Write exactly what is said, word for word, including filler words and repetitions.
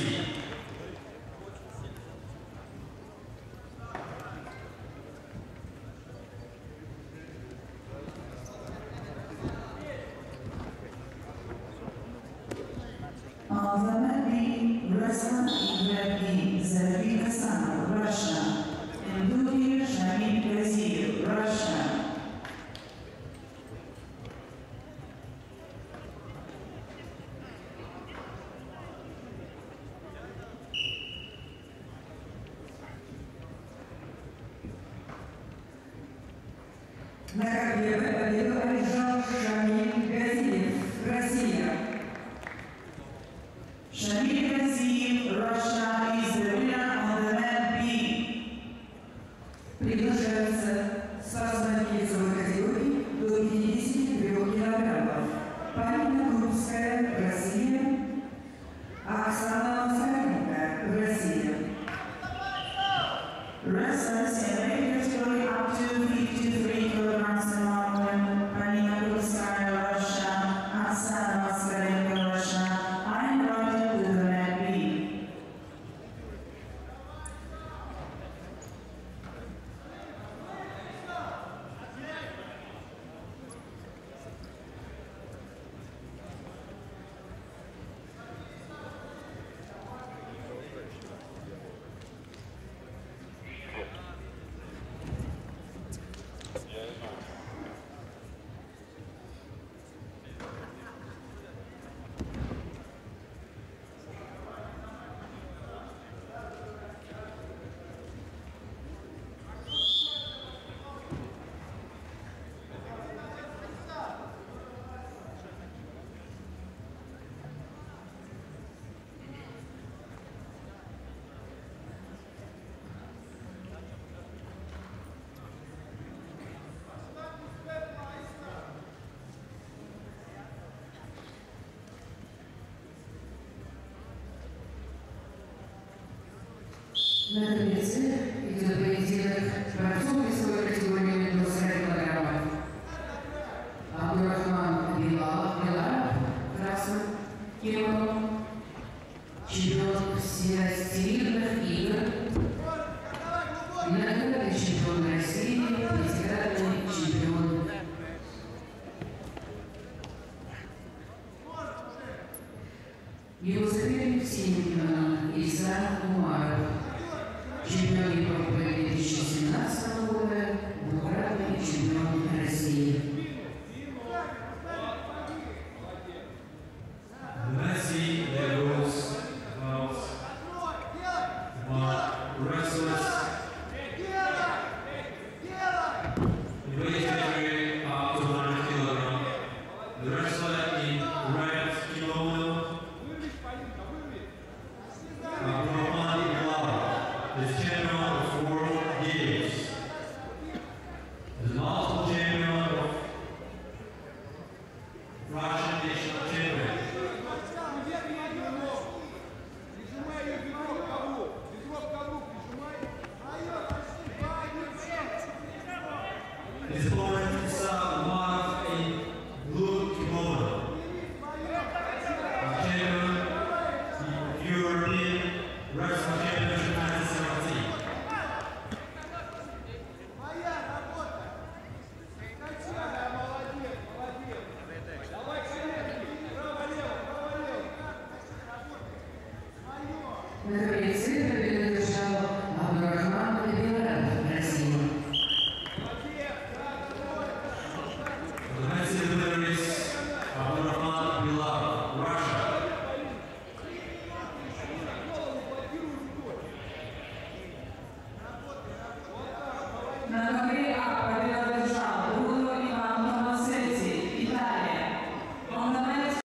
России. Alphabet Ruslan Ibrahim Zarbi Hasanov, Russia. And Duki Shamid Brazil, Russia. Наградной победу одержал Шамиль Газиев, Россия. Shamil Gaziyev, Russia is the winner on the map B. Приглашаются спортсменки весовой категории до пятидесяти трёх килограммов. Полина Крупская, Россия. Оксана Москаленко, Россия. Wrestlers in weight category up to fifty-three kilograms and more. Polina Krupskaya, Russia. Оксана Москаленко, Russia. I invited to the mat B. На таблице идет поединок борцов весовой категории до сорока килограммов. Абдурахман Билалов, красный, Киров, чемпион всесоюзных игр, многократный чемпион России, пятикратный чемпион. Его соперник в синем кимоно Иса Умаров, чемпион Европы две тысячи семнадцатого года, двукратный чемпион России. Messi levels about one wrestlers in weight category up to one hundred kilograms. The wrestler in red kimono, Abdurahman Bilal, is champion of world games. Is multiple champion of Russian national champion. His opponent is Umarov in blue kimono. The champion, the European wrestler.